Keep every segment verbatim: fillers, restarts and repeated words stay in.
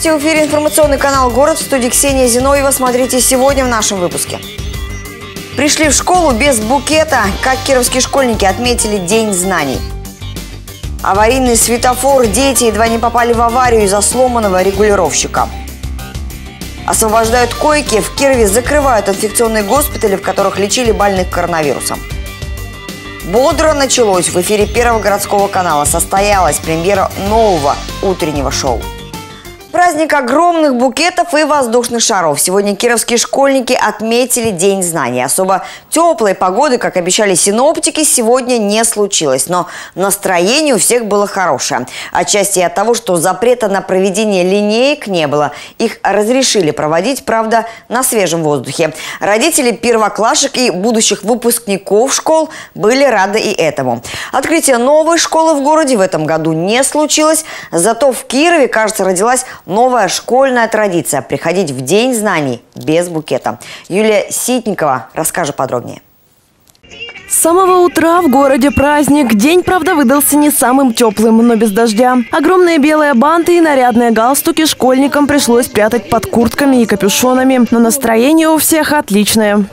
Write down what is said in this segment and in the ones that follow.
Здравствуйте, в эфире информационный канал «Город», в студии Ксения Зиновьева. Смотрите сегодня в нашем выпуске. Пришли в школу без букета, как кировские школьники отметили День знаний. Аварийный светофор, дети едва не попали в аварию из-за сломанного регулировщика. Освобождают койки, в Кирове закрывают инфекционные госпитали, в которых лечили больных коронавирусом. Бодро началось. В эфире Первого городского канала состоялась премьера нового утреннего шоу. Праздник огромных букетов и воздушных шаров. Сегодня кировские школьники отметили День знаний. Особо теплой погоды, как обещали синоптики, сегодня не случилось. Но настроение у всех было хорошее. Отчасти от того, что запрета на проведение линеек не было. Их разрешили проводить, правда, на свежем воздухе. Родители первоклашек и будущих выпускников школ были рады и этому. Открытие новой школы в городе в этом году не случилось. Зато в Кирове, кажется, родилась новая школьная традиция – приходить в День знаний без букета. Юлия Ситникова расскажет подробнее. С самого утра в городе праздник. День, правда, выдался не самым теплым, но без дождя. Огромные белые банты и нарядные галстуки школьникам пришлось прятать под куртками и капюшонами. Но настроение у всех отличное.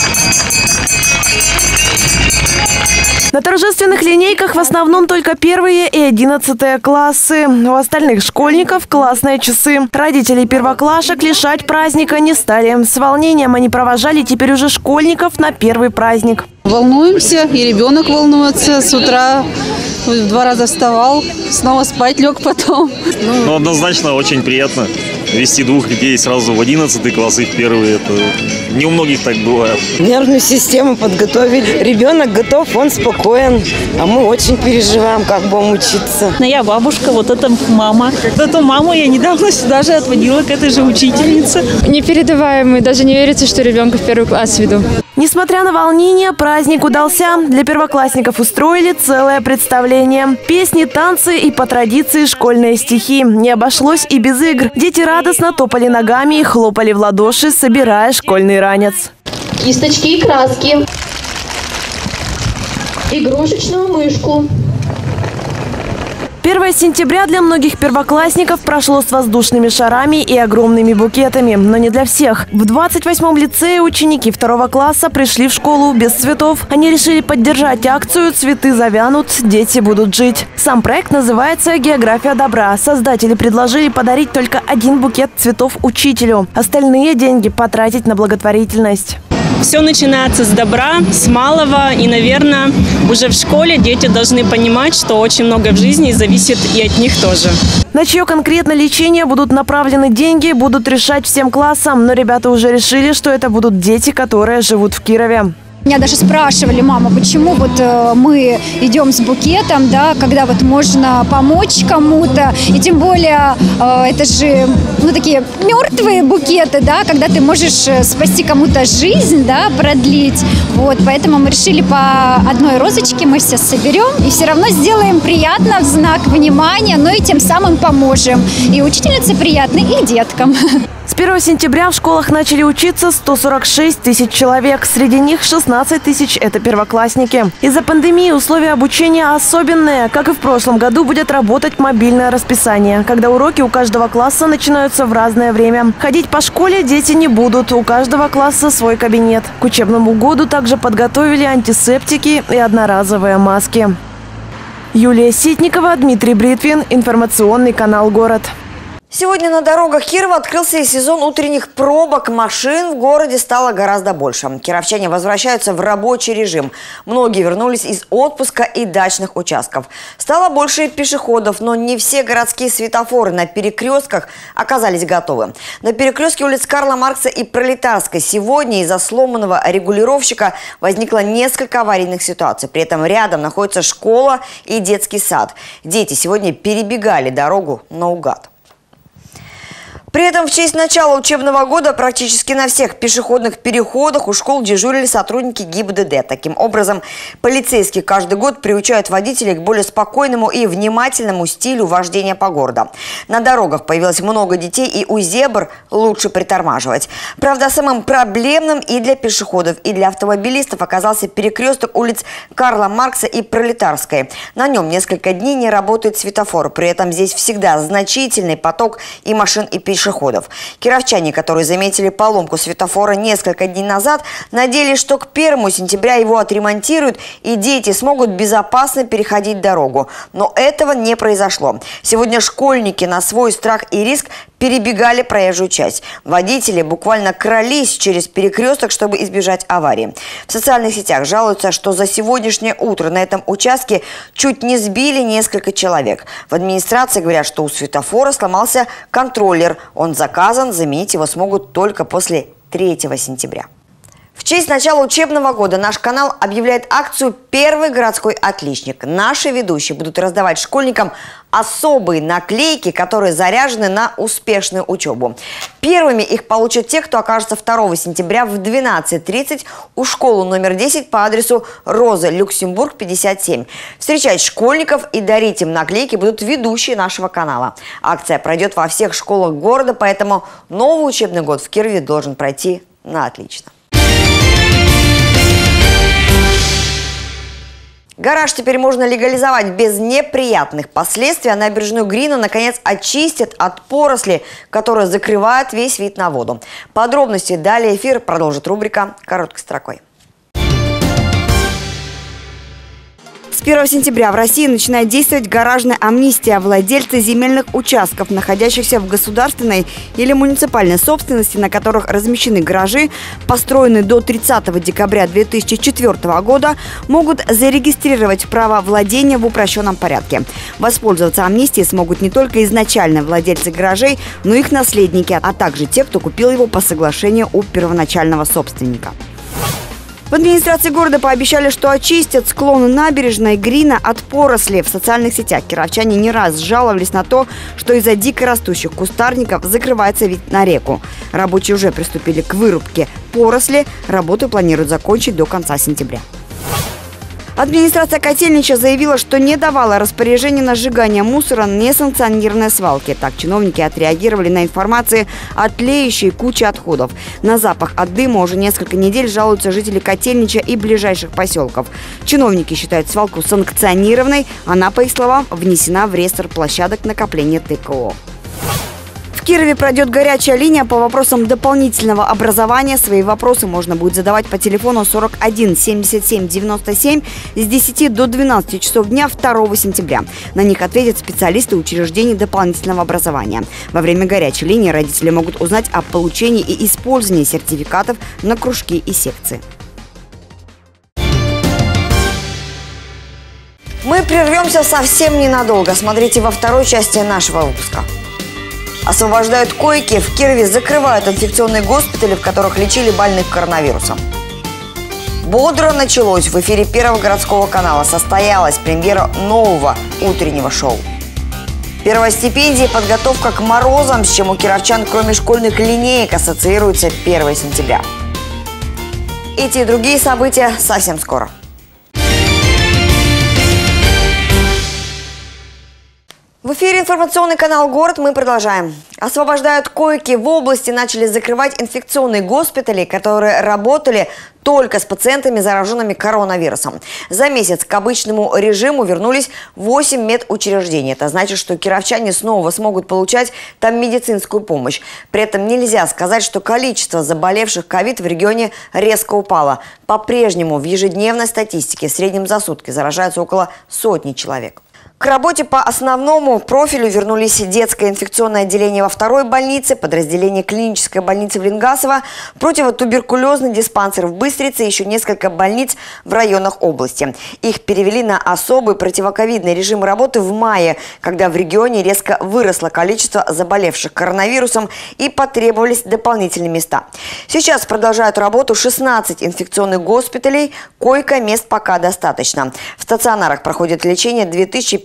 На торжественных линейках в основном только первые и одиннадцатые классы. У остальных школьников классные часы. Родителей первоклашек лишать праздника не стали. С волнением они провожали теперь уже школьников на первый праздник. Волнуемся, и ребенок волнуется. С утра в два раза вставал, снова спать лег потом. Ну, однозначно очень приятно вести двух детей сразу в одиннадцатый класс и в первый. Это не у многих так бывает. Нервную систему подготовили. Ребенок готов, он спокоен. А мы очень переживаем, как будем учиться. Я бабушка, вот это мама. Эту маму я недавно сюда же отводила к этой же учительнице. Непередаваемый. Даже не верится, что ребенка в первый класс веду. Несмотря на волнение, праздник удался. Для первоклассников устроили целое представление. Песни, танцы и по традиции школьные стихи. Не обошлось и без игр. Дети радостно топали ногами и хлопали в ладоши, собирая школьный ранец. Кисточки и краски. Игрушечную мышку. первое сентября для многих первоклассников прошло с воздушными шарами и огромными букетами. Но не для всех. В двадцать восьмом лицее ученики второго класса пришли в школу без цветов. Они решили поддержать акцию «Цветы завянут, дети будут жить». Сам проект называется «География добра». Создатели предложили подарить только один букет цветов учителю. Остальные деньги потратить на благотворительность. Все начинается с добра, с малого. И, наверное, уже в школе дети должны понимать, что очень много в жизни зависит и от них тоже. На чье конкретно лечение будут направлены деньги, будут решать всем классам. Но ребята уже решили, что это будут дети, которые живут в Кирове. Меня даже спрашивали: мама, почему вот э, мы идем с букетом, да, когда вот можно помочь кому-то, и тем более э, это же, ну, такие мертвые букеты, да, когда ты можешь спасти кому-то жизнь, да, продлить, вот, поэтому мы решили по одной розочке мы все соберем и все равно сделаем приятно в знак внимания, но и тем самым поможем и учительнице приятно, и деткам. С первого сентября в школах начали учиться сто сорок шесть тысяч человек. Среди них шестнадцать тысяч – это первоклассники. Из-за пандемии условия обучения особенные. Как и в прошлом году, будет работать мобильное расписание, когда уроки у каждого класса начинаются в разное время. Ходить по школе дети не будут. У каждого класса свой кабинет. К учебному году также подготовили антисептики и одноразовые маски. Юлия Ситникова, Дмитрий Бритвин. Информационный канал «Город». Сегодня на дорогах Кирова открылся и сезон утренних пробок. Машин в городе стало гораздо больше. Кировчане возвращаются в рабочий режим. Многие вернулись из отпуска и дачных участков. Стало больше пешеходов, но не все городские светофоры на перекрестках оказались готовы. На перекрестке улиц Карла Маркса и Пролетарской сегодня из-за сломанного регулировщика возникло несколько аварийных ситуаций. При этом рядом находится школа и детский сад. Дети сегодня перебегали дорогу наугад. При этом в честь начала учебного года практически на всех пешеходных переходах у школ дежурили сотрудники ГИБДД. Таким образом, полицейские каждый год приучают водителей к более спокойному и внимательному стилю вождения по городу. На дорогах появилось много детей, и у зебр лучше притормаживать. Правда, самым проблемным и для пешеходов, и для автомобилистов оказался перекресток улиц Карла Маркса и Пролетарской. На нем несколько дней не работает светофор. При этом здесь всегда значительный поток и машин, и пешеходов. Пешеходов. Кировчане, которые заметили поломку светофора несколько дней назад, надеялись, что к первому сентября его отремонтируют и дети смогут безопасно переходить дорогу. Но этого не произошло. Сегодня школьники на свой страх и риск перебегали проезжую часть. Водители буквально крались через перекресток, чтобы избежать аварии. В социальных сетях жалуются, что за сегодняшнее утро на этом участке чуть не сбили несколько человек. В администрации говорят, что у светофора сломался контроллер. Он заказан, заменить его смогут только после третьего сентября. В честь начала учебного года наш канал объявляет акцию «Первый городской отличник». Наши ведущие будут раздавать школьникам особые наклейки, которые заряжены на успешную учебу. Первыми их получат те, кто окажется второго сентября в двенадцать тридцать у школы номер десять по адресу Роза Люксембург, пятьдесят семь. Встречать школьников и дарить им наклейки будут ведущие нашего канала. Акция пройдет во всех школах города, поэтому новый учебный год в Кирове должен пройти на отлично. Гараж теперь можно легализовать без неприятных последствий, а набережную Грина наконец очистят от поросли, которая закрывает весь вид на воду. Подробности далее эфир продолжит рубрика «Короткой строкой». С первого сентября в России начинает действовать гаражная амнистия. Владельцы земельных участков, находящихся в государственной или муниципальной собственности, на которых размещены гаражи, построенные до тридцатого декабря две тысячи четвёртого года, могут зарегистрировать право владения в упрощенном порядке. Воспользоваться амнистией смогут не только изначально владельцы гаражей, но и их наследники, а также те, кто купил его по соглашению у первоначального собственника. В администрации города пообещали, что очистят склоны набережной Грина от поросли. В социальных сетях кировчане не раз жаловались на то, что из-за дико растущих кустарников закрывается вид на реку. Рабочие уже приступили к вырубке поросли. Работу планируют закончить до конца сентября. Администрация Котельнича заявила, что не давала распоряжения на сжигание мусора несанкционированной свалки. Так чиновники отреагировали на информацию о тлеющей куче отходов. На запах от дыма уже несколько недель жалуются жители Котельнича и ближайших поселков. Чиновники считают свалку санкционированной. Она, по их словам, внесена в реестр площадок накопления ТКО. В Кирове пройдет горячая линия по вопросам дополнительного образования. Свои вопросы можно будет задавать по телефону сорок один семьдесят семь девяносто семь с десяти до двенадцати часов дня второго сентября. На них ответят специалисты учреждений дополнительного образования. Во время горячей линии родители могут узнать о получении и использовании сертификатов на кружки и секции. Мы прервемся совсем ненадолго. Смотрите во второй части нашего выпуска. Освобождают койки. В Кирове закрывают инфекционные госпитали, в которых лечили больных коронавирусом. Бодро началось. В эфире Первого городского канала состоялась премьера нового утреннего шоу. Первостипендии, подготовка к морозам, с чем у кировчан, кроме школьных линеек, ассоциируется первое сентября. Эти и другие события совсем скоро. В эфире информационный канал «Город». Мы продолжаем. Освобождают койки. В области начали закрывать инфекционные госпитали, которые работали только с пациентами, зараженными коронавирусом. За месяц к обычному режиму вернулись восемь медучреждений. Это значит, что кировчане снова смогут получать там медицинскую помощь. При этом нельзя сказать, что количество заболевших ковид в регионе резко упало. По-прежнему в ежедневной статистике в среднем за сутки заражаются около сотни человек. К работе по основному профилю вернулись детское инфекционное отделение во второй больнице, подразделение клинической больницы в Ленгасово, противотуберкулезный диспансер в Быстрице и еще несколько больниц в районах области. Их перевели на особый противоковидный режим работы в мае, когда в регионе резко выросло количество заболевших коронавирусом и потребовались дополнительные места. Сейчас продолжают работу шестнадцать инфекционных госпиталей, койко-мест пока достаточно. В стационарах проходит лечение две тысячи пятьсот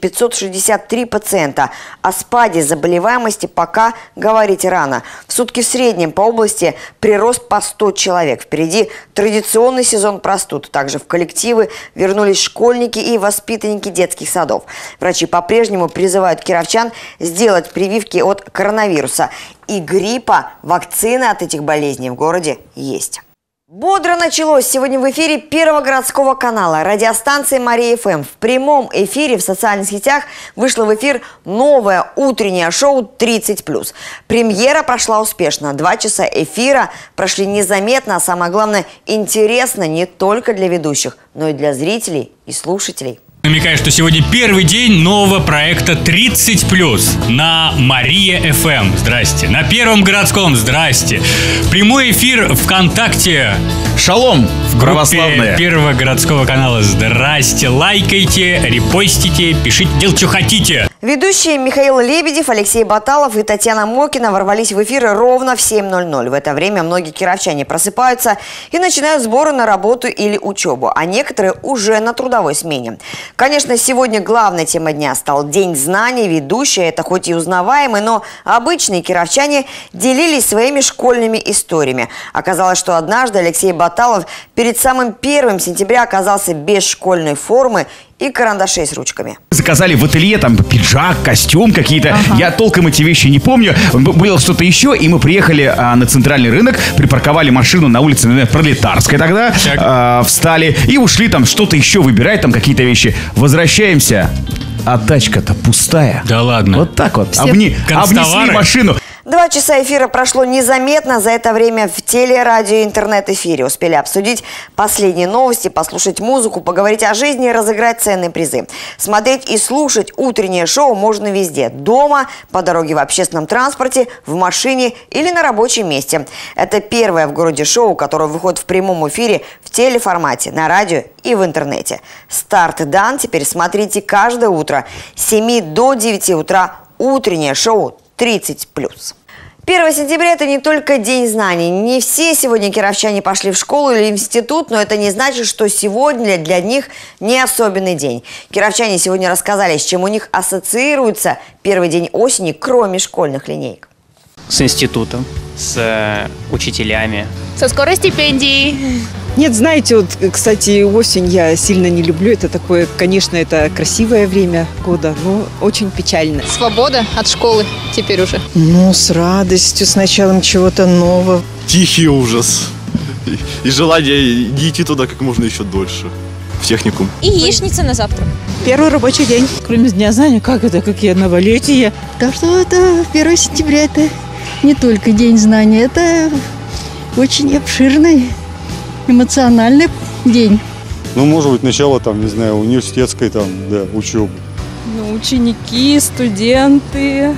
пятьсот шестьдесят три пациента. О спаде заболеваемости пока говорить рано. В сутки в среднем по области прирост по сто человек. Впереди традиционный сезон простуд. Также в коллективы вернулись школьники и воспитанники детских садов. Врачи по-прежнему призывают кировчан сделать прививки от коронавируса. И гриппа, вакцины от этих болезней в городе есть. Бодро началось сегодня в эфире Первого городского канала радиостанции Мария-ФМ. В прямом эфире в социальных сетях вышло в эфир новое утреннее шоу тридцать плюс. Премьера прошла успешно. Два часа эфира прошли незаметно, а самое главное интересно не только для ведущих, но и для зрителей и слушателей. Намекаю, что сегодня первый день нового проекта тридцать плюс на Мария-ФМ. Здрасте. На Первом городском. Здрасте. Прямой эфир ВКонтакте. Шалом, в группе Первого городского канала. Здрасте. Лайкайте, репостите, пишите, делайте, что хотите. Ведущие Михаил Лебедев, Алексей Баталов и Татьяна Мокина ворвались в эфир ровно в семь ноль ноль. В это время многие кировчане просыпаются и начинают сборы на работу или учебу, а некоторые уже на трудовой смене. Конечно, сегодня главной темой дня стал День знаний. Ведущие, это хоть и узнаваемые, но обычные кировчане делились своими школьными историями. Оказалось, что однажды Алексей Баталов перед самым первым сентября оказался без школьной формы и карандашей с ручками. Заказали в ателье там пиджак, костюм какие-то. Ага. Я толком эти вещи не помню. Было что-то еще, и мы приехали а, на центральный рынок, припарковали машину на улице, наверное, Пролетарской тогда, а, встали и ушли там что-то еще выбирать, там какие-то вещи. Возвращаемся, а тачка-то пустая. Да ладно. Вот так вот. Обни... Обнесли машину. Два часа эфира прошло незаметно. За это время в теле, радио и интернет-эфире успели обсудить последние новости, послушать музыку, поговорить о жизни и разыграть ценные призы. Смотреть и слушать утреннее шоу можно везде. Дома, по дороге в общественном транспорте, в машине или на рабочем месте. Это первое в городе шоу, которое выходит в прямом эфире в телеформате, на радио и в интернете. Старт дан. Теперь смотрите каждое утро с семи до девяти утра утреннее шоу тридцать плюс. первое сентября – это не только День знаний. Не все сегодня кировчане пошли в школу или институт, но это не значит, что сегодня для них не особенный день. Кировчане сегодня рассказали, с чем у них ассоциируется первый день осени, кроме школьных линеек. С институтом, с э, учителями. Со скорой стипендией. Нет, знаете, вот, кстати, осень я сильно не люблю. Это такое, конечно, это красивое время года, но очень печально. Свобода от школы теперь уже. Ну, с радостью, с началом чего-то нового. Тихий ужас. И, и желание идти туда как можно еще дольше. В техникум. И яичница на завтра. Первый рабочий день. Кроме Дня знаний, как это, какие новолетия? Так что это первое сентября, это не только День знаний, это очень обширный, эмоциональный день. Ну, может быть, начало, там, не знаю, университетской, там, да, учебы. Ну, ученики, студенты,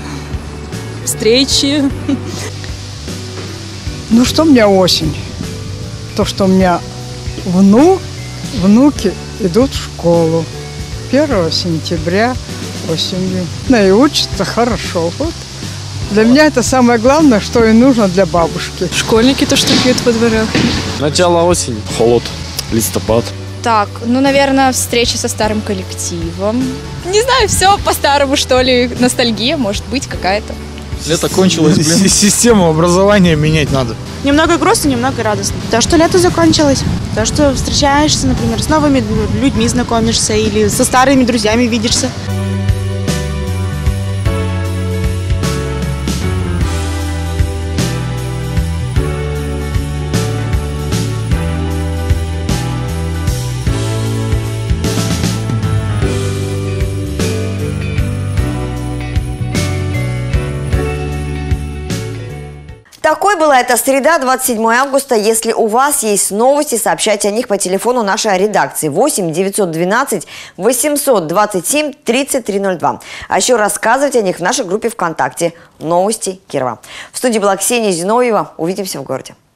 встречи. Ну, что у меня осень? То, что у меня внук, внуки идут в школу. первого сентября осенью. Ну, и учатся хорошо. Вот. Для меня это самое главное, что и нужно для бабушки. Школьники то, что пьют во дворах. Начало осени, холод, листопад. Так, ну, наверное, встреча со старым коллективом. Не знаю, все по-старому, что ли. Ностальгия, может быть, какая-то. Лето кончилось, блин. Систему образования менять надо. Немного грустно, немного радостно. То, что лето закончилось. То, что встречаешься, например, с новыми людьми знакомишься или со старыми друзьями видишься. Такой была эта среда, двадцать седьмое августа. Если у вас есть новости, сообщайте о них по телефону нашей редакции восемь девятьсот двенадцать восемьсот двадцать семь тридцать три ноль два. А еще рассказывайте о них в нашей группе ВКонтакте «Новости Кирова». В студии была Ксения Зиновьева. Увидимся в городе.